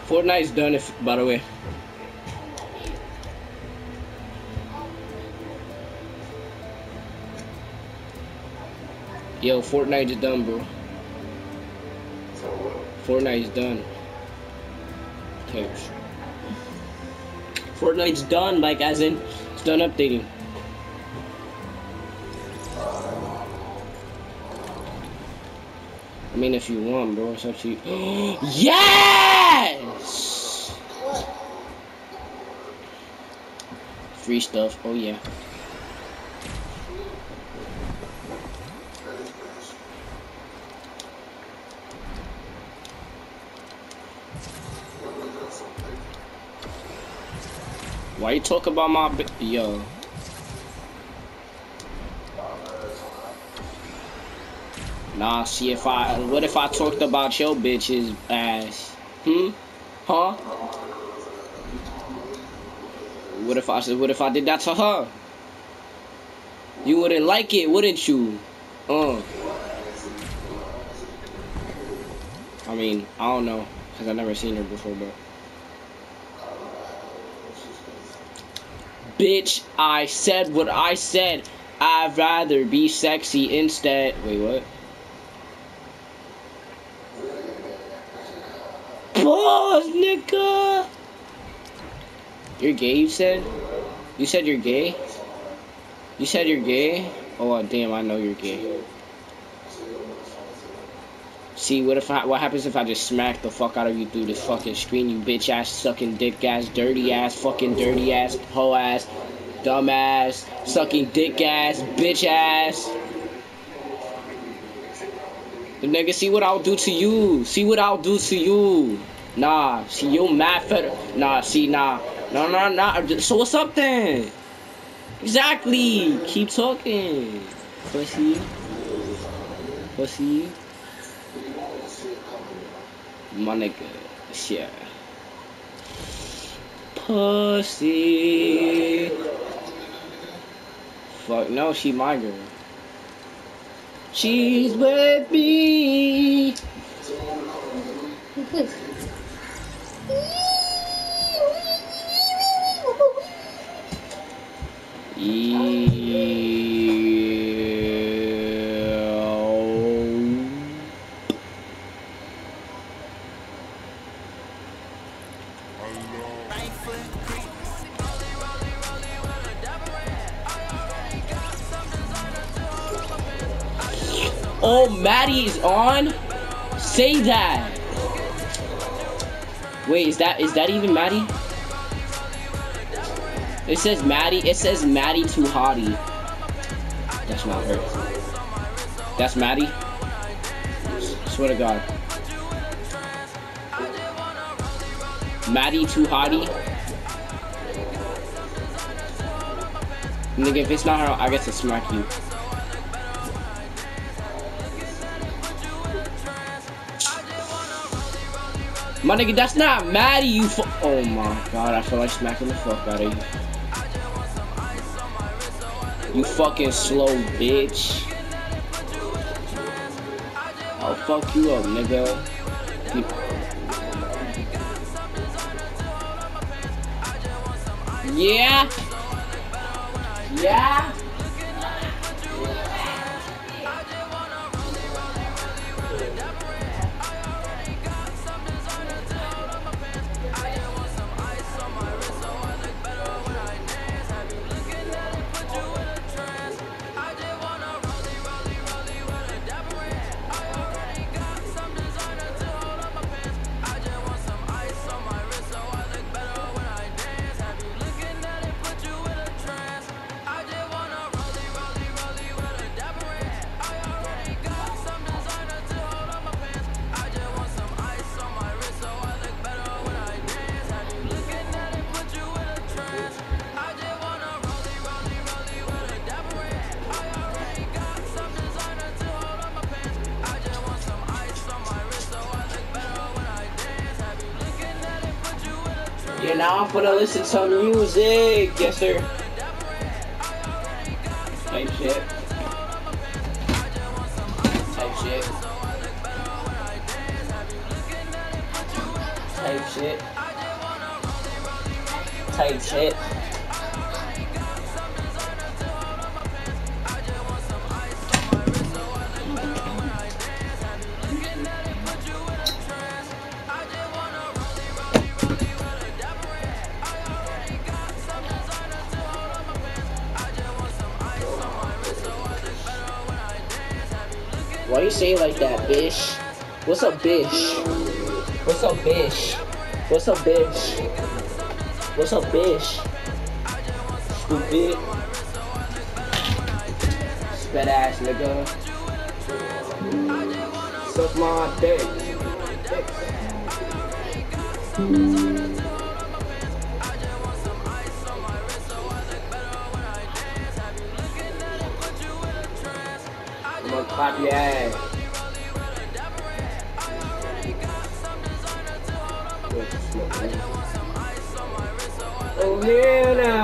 Fortnite's done, if by the way. Yo, Fortnite is done, bro. Fortnite is done. Okay. Fortnite's done, like as in it's done updating. I mean, if you want, bro, it's up to you. Yes! Free stuff. Oh yeah. Why you talk about my yo? Nah, see what if I talked about your bitch's ass? Huh? What if I did that to her? You wouldn't like it, wouldn't you? I mean, I don't know, cause I've never seen her before, but. Bitch, I said what I said. I'd rather be sexy instead. Wait, what? Pause, nigga. You're gay, you said? You said you're gay? You said you're gay? Oh, damn, I know you're gay. See, what happens if I just smack the fuck out of you through this fucking screen, you bitch ass, sucking dick ass, dirty ass, fucking dirty ass, hoe ass, dumb ass, sucking dick ass, bitch ass. The nigga, see what I'll do to you. See what I'll do to you. Nah, see, you mad fed. Nah, see, nah. Nah. So what's up then? Exactly. Keep talking. Pussy. Pussy. My nigga, yeah. Pussy. Fuck no, she my girl. She's with me. Oh, Maddie's on? Say that. Wait, is that even Maddie? It says Maddie. It says Maddie too hottie. That's not her. That's Maddie. Swear to God. Maddie too hottie. Nigga, if it's not her, I get to smack you. My nigga, that's not Maddie, you oh my God, I feel like smacking the fuck out of you. You fucking slow bitch. I'll fuck you up, nigga. Yeah? Yeah? Yeah, now I'm gonna listen to music. Yes, sir. Type shit. Type shit. Type shit. Type shit. Why you say it like that, bitch? What's up, bitch? What's up, bitch? What's up, bitch? What's up, bitch? Stupid. Sped ass nigga. Suck my dick. I'm gonna clap your ass. Oh yeah now.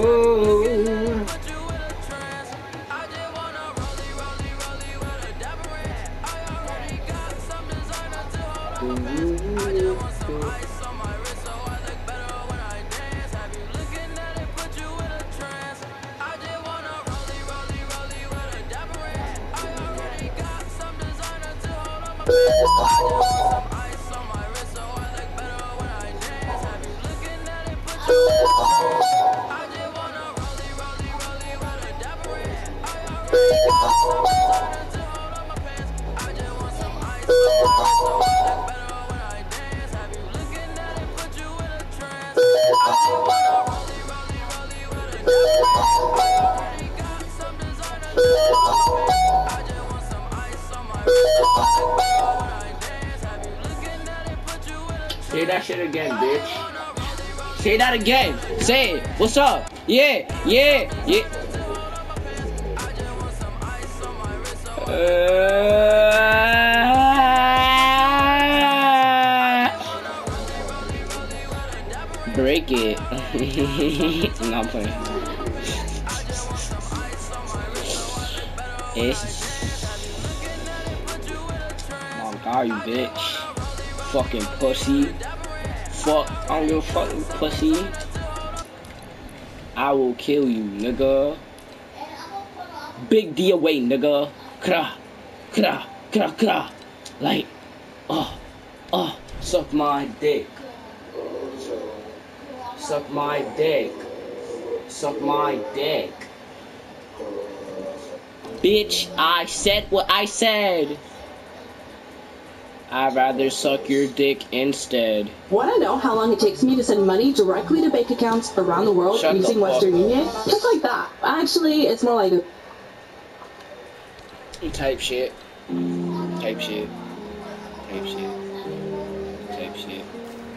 Say that shit again, bitch. Say that again. Say it. What's up? Yeah, yeah, yeah. Break it. No, I'm playing. Oh God, you bitch. Fucking pussy. Fuck, I don't give a fuck, you pussy. I will kill you, nigga. Big D away, nigga. Kra, kra, kra, kra. Like, suck my dick. Suck my dick. Suck my dick. Bitch, I said what I said. I'd rather suck your dick instead. Want to know how long it takes me to send money directly to bank accounts around the world using Western Union? Just like that. Actually, it's more like a... Type shit. Type shit. Type shit. Type shit.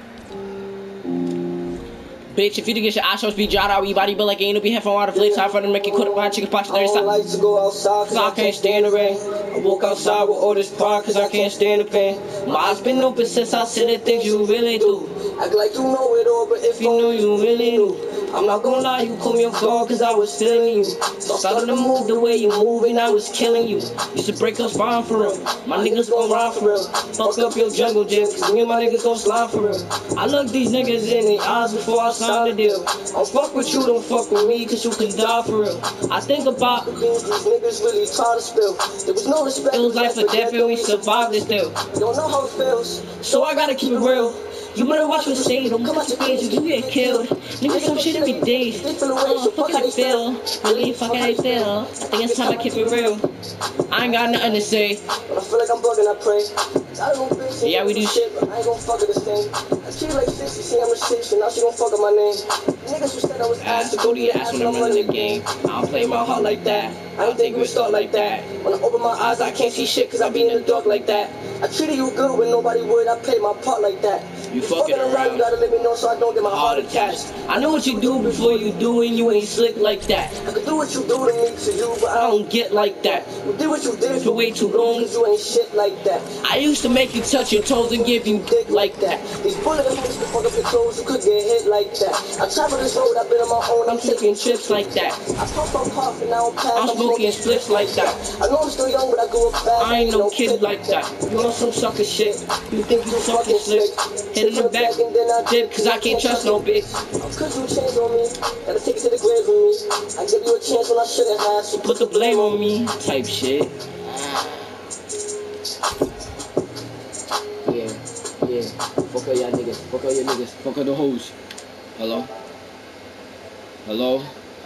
Bitch, if you didn't get your ass shows be jot out, you body built like ain't no be headphone out of flicks. High for them make you quit my chicken pot. I don't like to go outside cause I can't stand the rain. I walk outside with all this pride cause I can't stand the pain. My eyes been open since I said the things you really do. Act like you know it all, but if you knew, you really knew. I'm not gonna lie, you caught me off guard cause I was feeling you. Started to move the way you move and I was killing you. Used to break up spine for real. My niggas gon' ride for real. Fuck up your jungle gym cause me and my niggas gon' slide for real. I look these niggas in the eyes before I sign the deal. Don't fuck with you, don't fuck with me cause you can die for real. I think about the things these niggas really try to spill. There was no respect. It was life or death and we survived it still. Don't know how it feels, so I gotta keep it real. You better watch what you say, don't come out your face, you get killed. Niggas some shit every day. Fuck how they feel. Really, fuck how they feel. I think it's time I keep it real. I ain't got nothing to say. When I feel like I'm bugging, I pray. Yeah, we do shit, but I ain't gon' fuck her this thing. I treat like 60, see I'm a 6, and now she gon' fuck up my name. Niggas who said I was asked to go to your ass when I'm running the game. I don't play my heart like that. I don't think we start like that. When I open my eyes, I can't see shit cause I be in the dark like that. I treated you good when nobody would, I played my part like that. You fucking around, you gotta let me know so I don't get my heart attached. I know what you do before you do and you ain't slick like that. I could do what you do to me to you, but I don't get like that. You did what you did for way too long, cause you ain't shit like that. I used to make you touch your toes and give you dick like that. These bullet holes to fuck up your toes, you could get hit like that. I travel this road, I've been on my own, I'm taking trips like that. I puff on puff and now I'm past, I'm smoking spliffs like that. I know I'm still young, but I grew up fast. I ain't no kid like that. You want some sucker shit, you think you fucking slick. Hit in the back. Dip, cause I can't trust no bitch. Cause you changed on me. Gotta take it to the grave with me. I give you a chance when I shouldn't have. So put the blame on me. Type shit. Yeah. Fuck all y'all niggas. Fuck all your niggas. Fuck all the hoes. Hello? Hello?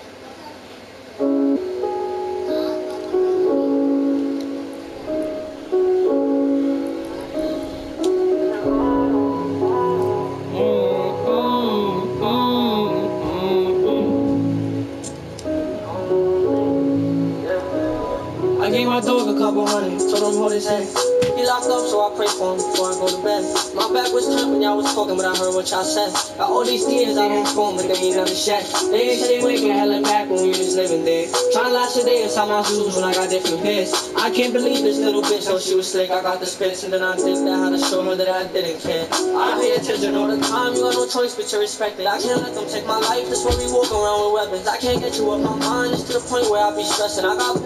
I gave my dog a couple hundred, told him hold his head. He locked up, so I pray for him before I go to bed. My back was turned when y'all was talking, but I heard what y'all said. Got all these tears out on phone, but they ain't never shed. They ain't say waking hella back when we was living there. Tryna last a day inside my shoes when I got different pairs. I can't believe this little bitch, so she was slick. I got the spits, and then I did that, how to show her that I didn't care. I pay attention all the time, you got no choice but to respect it. I can't let them take my life, that's why we walk around with weapons. I can't get you off my mind, it's to the point where I be stressing. I got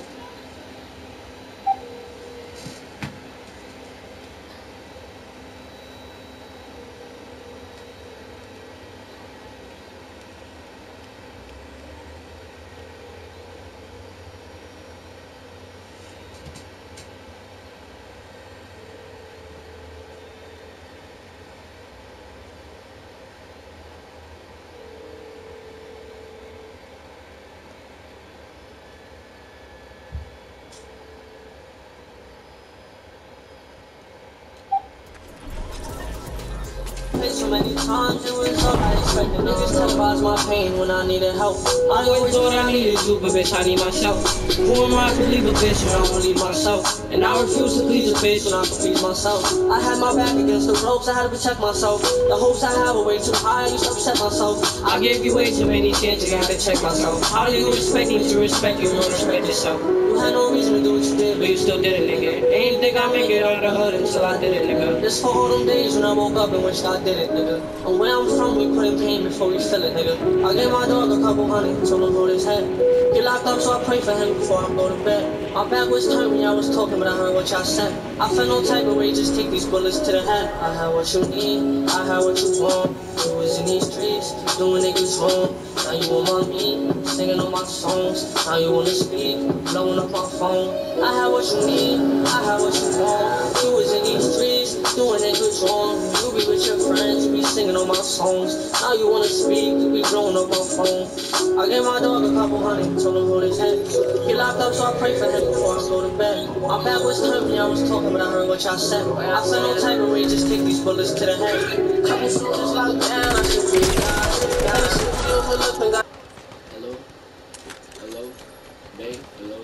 so many times it was all I expected. Niggas televise my pain when I needed help. I always thought I needed you, but bitch, I need myself. Who am I to leave a bitch when I won't leave myself? And I refuse to please a bitch when I can please myself. I had my back against the ropes, I had to protect myself. The hopes I have were way too high, I used to upset myself. I gave you way too many chances, I had to check myself. How do you expect me to respect you, you don't respect yourself? You had no reason to do what you did, but you still did it, nigga. Ain't think I make it out of the hood until I did it, nigga. This for all them days when I woke up and wished I did it, nigga. And where I'm from, we put in pain before we feel it, nigga. I gave my dog a couple hundred, told him hold his head. Get locked up, so I pray for him before I go to bed. My back was turned when y'all was talking, but I heard what y'all said. I felt no type of way, just take these bullets to the head. I had what you need, I had what you want. You was in these streets, doing niggas wrong. Now you on me, singing on my songs. Now you wanna speak, blowing up my phone. I had what you need, I had what you want. You was in these streets, doing niggas wrong. You be with your friends, you be singing on my songs. Now you wanna speak, you be blowing up my phone. I gave my dog a couple hundred, told him hold his head. He locked up, so I prayed for him before I go to bed. My back was turned when y'all was talking, but I heard what y'all said. I felt no type of way, just take these bullets to the head. Couple soldiers locked down, I should be God. Gotta shoot the overlooked. Hello? Hello? Babe? Hello?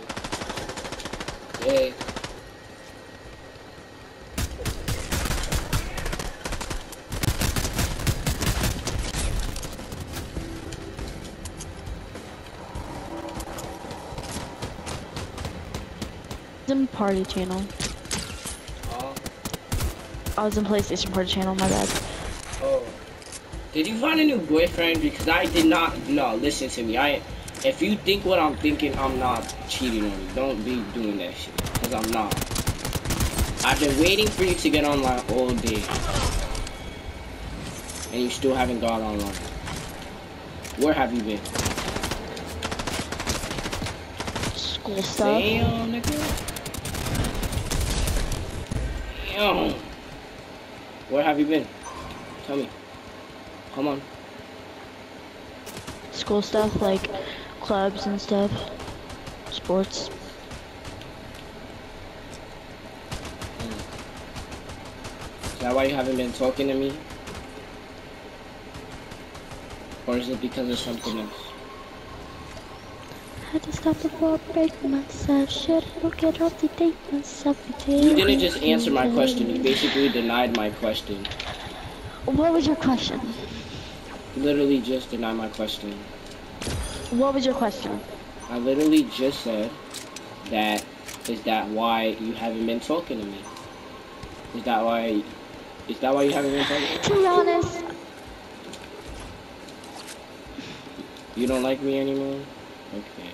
Hey. In party channel. I was in PlayStation party channel, my bad. Oh. Did you find a new boyfriend? Because I did not. No, listen to me. If you think what I'm thinking, I'm not cheating on you. Don't be doing that shit. Because I'm not. I've been waiting for you to get online all day. And you still haven't got online. Where have you been? School stuff. Damn, nigga. Damn. Where have you been? Tell me. Come on. School stuff, like clubs and stuff. Sports. Is that why you haven't been talking to me? Or is it because of something else? Had to stop before I break myself. Should I get off the date myself? You didn't just answer my question. You basically denied my question. What was your question? You literally just denied my question. What was your question? I literally just said that. Is that why you haven't been talking to me? Is that why you haven't been talking to me? To be honest. You don't like me anymore? Okay.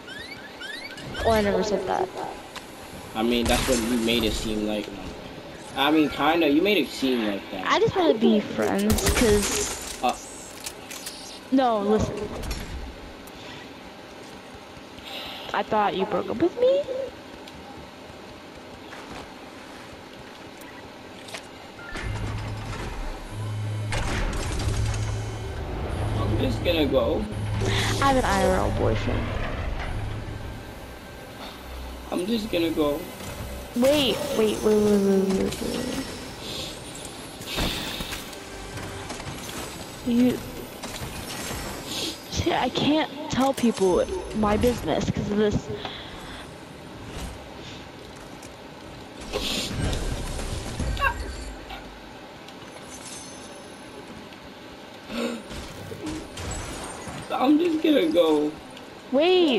Well, I never said that. I mean, that's what you made it seem like. I mean, kinda. You made it seem like that. I just want to be friends, cause. No, listen. I thought you broke up with me. I'm just gonna go. I have an IRL boyfriend. I'm just gonna go. Wait. You see, I can't tell people my business because of this. I'm just gonna go. Wait.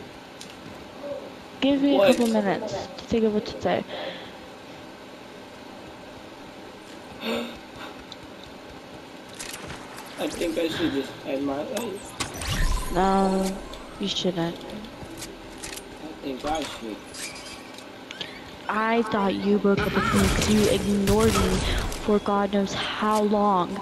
Give me What? a couple minutes to think of what to say. I think I should just end my life. No, you shouldn't. I think I should. I thought you broke up with me because you ignored me for God knows how long.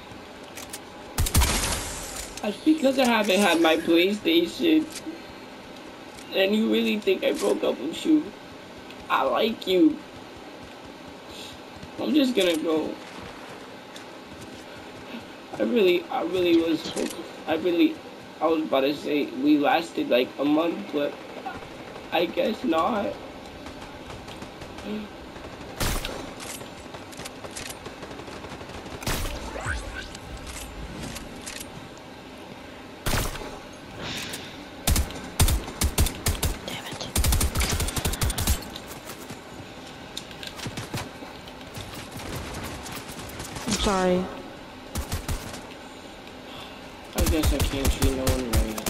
That's because I haven't had my PlayStation. And you really think I broke up with you? I like you. I'm just gonna go. I was about to say we lasted like a month, but I guess not. Damn it. I'm sorry. I guess I can't treat no one right.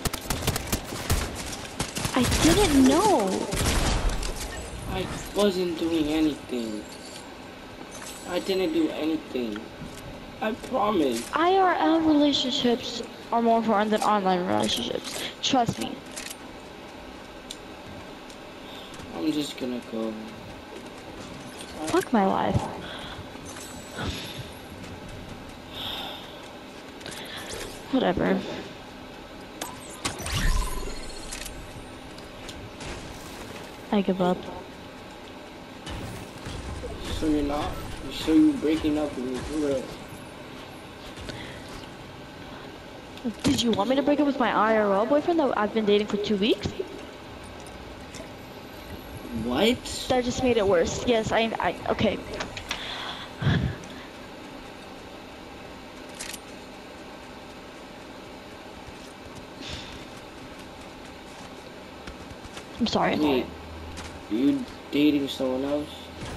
I didn't know. I wasn't doing anything. I didn't do anything. I promise. IRL relationships are more important than online relationships. Trust me. I'm just gonna go. Fuck my life. Whatever. I give up. So you're not? You sure you breaking up with me for real? Did you want me to break up with my IRL boyfriend that I've been dating for 2 weeks? What? That just made it worse. Yes, okay. I'm sorry. Wait, you dating someone else?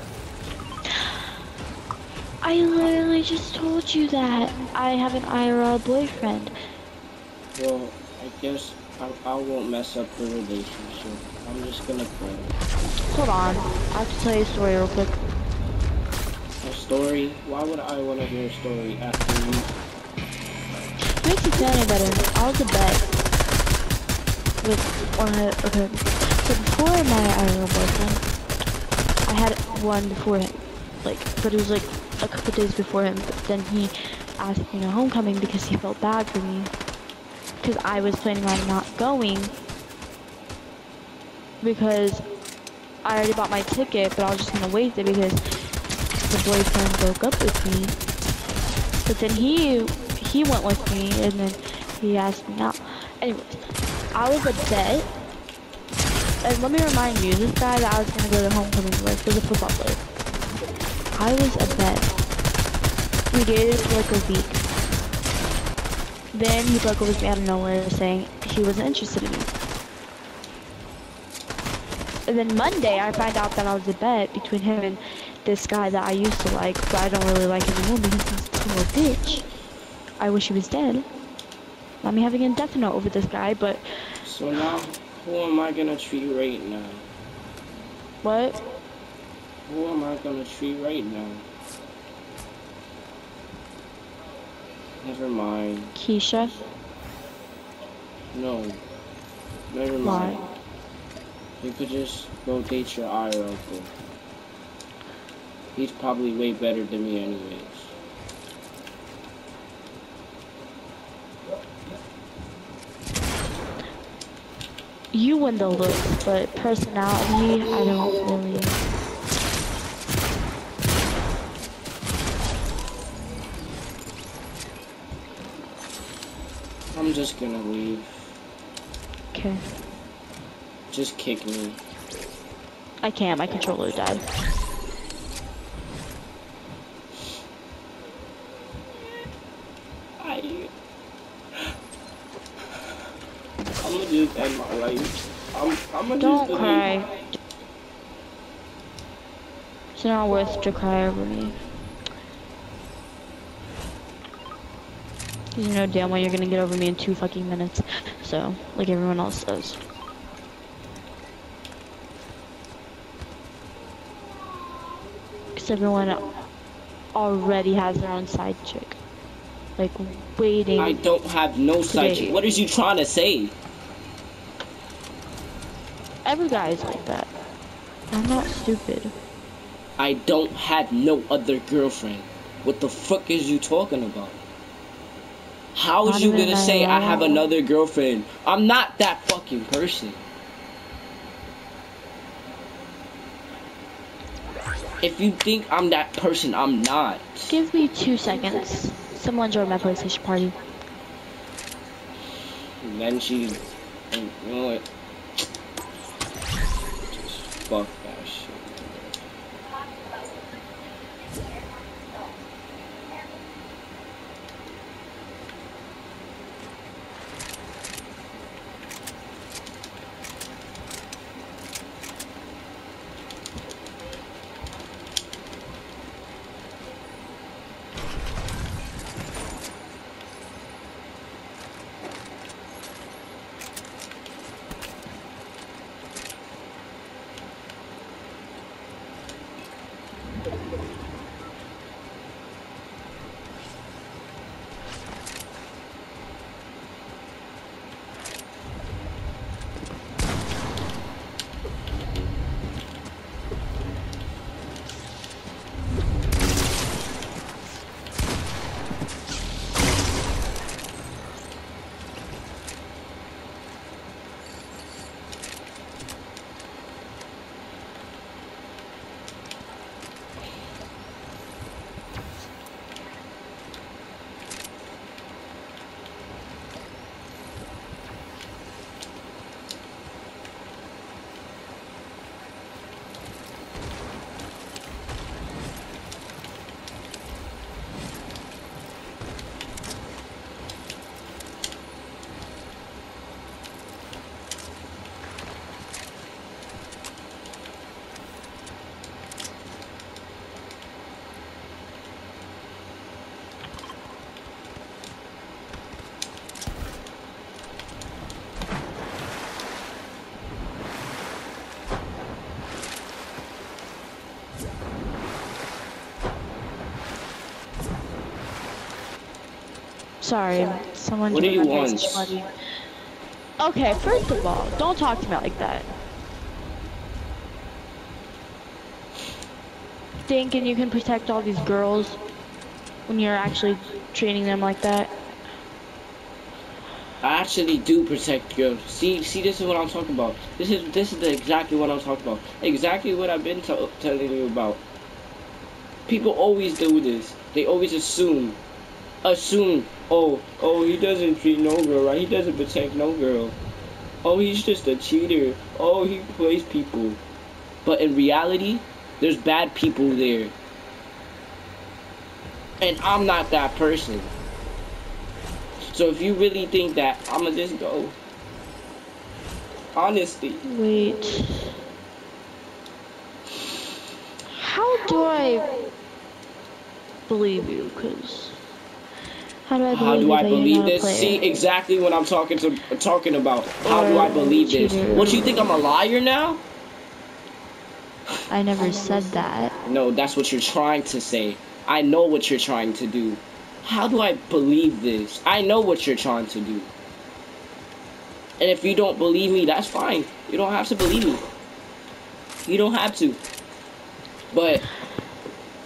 I literally just told you that I have an IRL boyfriend. Well, I guess I won't mess up the relationship. I'm just gonna go. Hold on. I have to tell you a story real quick. A story? Why would I want to hear a story after you? Makes you feel any better. I was a bet with one of okay. So before my IRL boyfriend, I had one before him. Like, but it was like a couple days before him. But then he asked me to homecoming because he felt bad for me. Because I was planning on not going. Because I already bought my ticket, but I was just gonna waste it because the boyfriend broke up with me. But then he went with me, and then he asked me out. Anyways, I was a bet. And let me remind you, this guy that I was gonna go to homecoming with was a football player. I was a bet. We dated for like a week. Then he broke up with me out of nowhere, saying he wasn't interested in me. And then Monday, I find out that I was a bet between him and this guy that I used to like, but I don't really like anymore because he's a little bitch. I wish he was dead. I'm having a death note over this guy, but... So now, who am I gonna treat right now? What? Who am I gonna treat right now? Never mind. Keisha? No. Never Why? mind. You could just go date your IRL. He's probably way better than me anyways. You win the look, but personality, I don't really. I'm just gonna leave. Okay. Just kick me. I can't, my controller died. I'm gonna just end my life. I'm gonna Don't just cry. It's not worth to cry over me. You know damn well you're gonna get over me in 2 fucking minutes. So, like everyone else does. Because everyone already has their own side chick. Like, waiting. I don't have no side chick. What is you trying to say? Every guy is like that. I'm not stupid. I don't have no other girlfriend. What the fuck is you talking about? How is you gonna say I have another girlfriend? I'm not that fucking person. If you think I'm that person, I'm not. Give me 2 seconds. Someone joined my PlayStation party. And then she, you know what? Just fuck that shit. Sorry, someone What do you joined my want? PlayStation party. Okay, first of all, don't talk to me like that. Thinking you can protect all these girls when you're actually treating them like that. I actually do protect girls. See, this is what I'm talking about. This is exactly what I'm talking about. Exactly what I've been telling you about. People always do this. They always assume, oh, he doesn't treat no girl right. He doesn't protect no girl. Oh, he's just a cheater. Oh, he plays people. But in reality, there's bad people there. And I'm not that person. So if you really think that, I'ma just go. Honestly. Wait. How do I believe you? Cause how do I believe this? See exactly what I'm talking about. How do I believe this? What, you think I'm a liar now? I never said that. No, that's what you're trying to say. I know what you're trying to do. How do I believe this? I know what you're trying to do. And if you don't believe me, that's fine. You don't have to believe me. You don't have to. But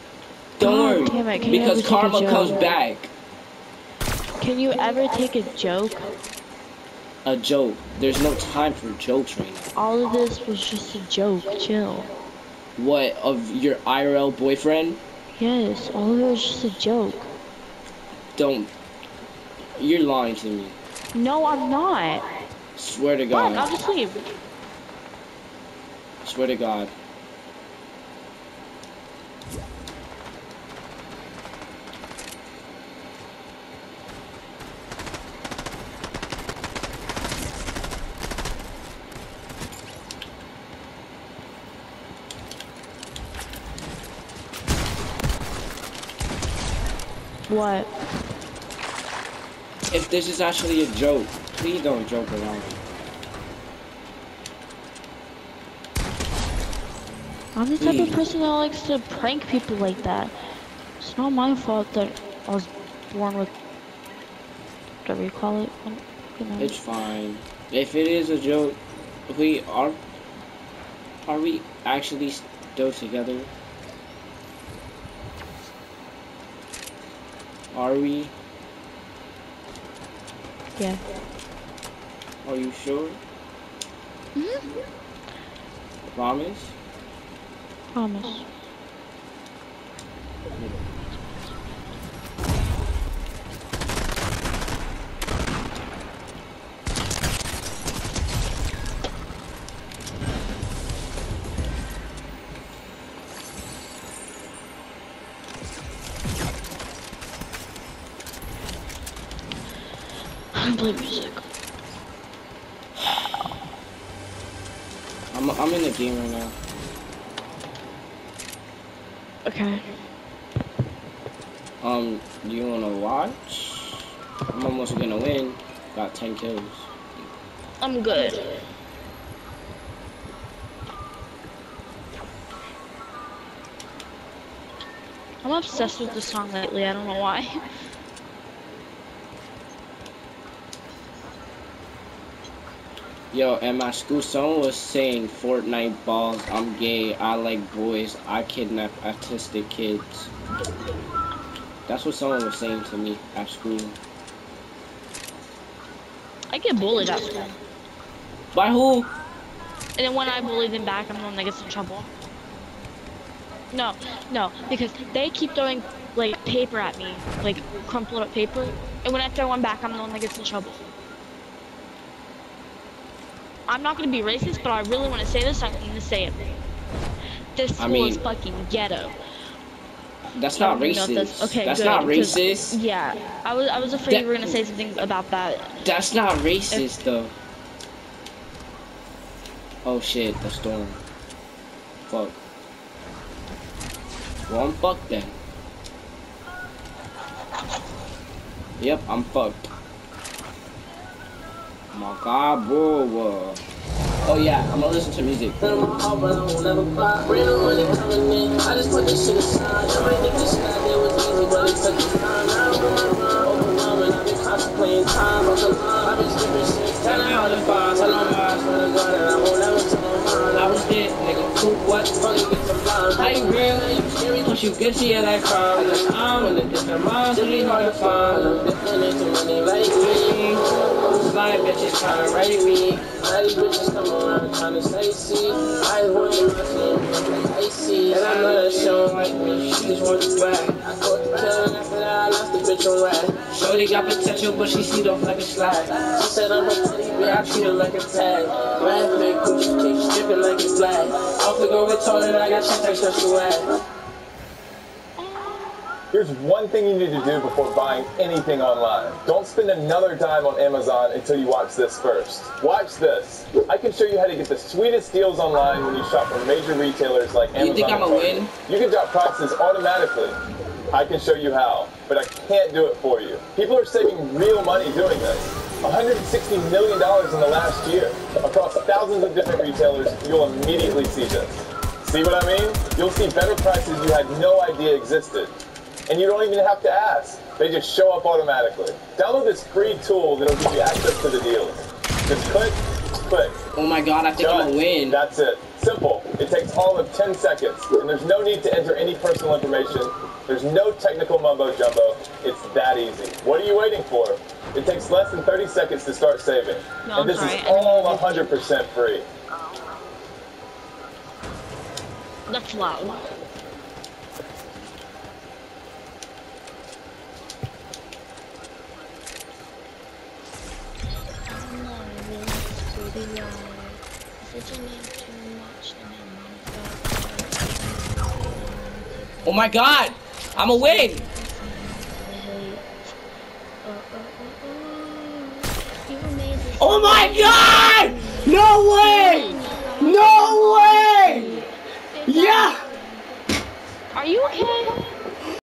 Don't worry. Damn it, Because karma comes back. Can you ever take a joke? A joke. There's no time for jokes right now. All of this was just a joke. Chill. What, of your IRL boyfriend? Yes, all of it was just a joke. Don't. You're lying to me. No, I'm not. Swear to Fuck, God. I'll just leave. Swear to God. What? If this is actually a joke, please don't joke around. I'm the type of person that likes to prank people like that. It's not my fault that I was born with whatever you call it. You know. It's fine. If it is a joke, are we actually still together? Are we? Yeah. Are you sure? Promise? Promise. I play music. I'm in the game right now. Okay. Do you wanna watch? I'm almost gonna win. Got 10 kills. I'm good. I'm obsessed with this song lately, I don't know why. Yo, at my school, someone was saying Fortnite balls, I'm gay, I like boys, I kidnap autistic kids. That's what someone was saying to me at school. I get bullied at school. By who? And then when I bully them back, I'm the one that gets in trouble. No, because they keep throwing, like, paper at me. Like, crumpled up paper. And when I throw one back, I'm the one that gets in trouble. I'm not gonna be racist, but I really want to say this, I'm gonna say it. This school is fucking ghetto. That's not racist. Okay, that's good, not racist. Yeah, I was afraid you were gonna say something about that. That's not racist though. Oh shit, the storm. Fuck. Well, I'm fucked then. Yep, I'm fucked. My God, bro. Oh yeah, I'm gonna listen to music. I just put this shit aside. I might think this shit out there was easy, but it took its time. Overwhelming, I've been contemplating time. I've been skipping shit, telling how to find. Tell them I swear to God that I won't ever tell them mine. I was dead, nigga. What the fuck you get some blind? How you real? Push you get to your life from. I'm in a different mind, it's really hard to find. I'm different into money like me. Fly bitches trying to write me. All these bitches come around trying to say, see. I just want to my like icy. And I know that she don't like me. She just wants to back. I caught the pill after that I left the bitch on rap. Shorty got potential, but she see off like a slide. She said I'm her teddy bear, I treat her like a tag. Red big coochie cake, stripping like it's black. Off the go retarded, I got chest extra swag. Here's one thing you need to do before buying anything online. Don't spend another dime on Amazon until you watch this first. Watch this. I can show you how to get the sweetest deals online when you shop from major retailers like Amazon. You think I'm a win? You can drop prices automatically. I can show you how, but I can't do it for you. People are saving real money doing this. $160 million in the last year. Across thousands of different retailers, you'll immediately see this. See what I mean? You'll see better prices you had no idea existed. And you don't even have to ask. They just show up automatically. Download this free tool that'll give you access to the deals. Just click, click. Oh my god, I think I'm gonna win. That's it. Simple. It takes all of 10 seconds, and there's no need to enter any personal information. There's no technical mumbo jumbo. It's that easy. What are you waiting for? It takes less than 30 seconds to start saving. No, and this is all 100% free. That's loud. Oh my god! I'm a win! Oh my god! No way! No way! Yeah! Are you okay?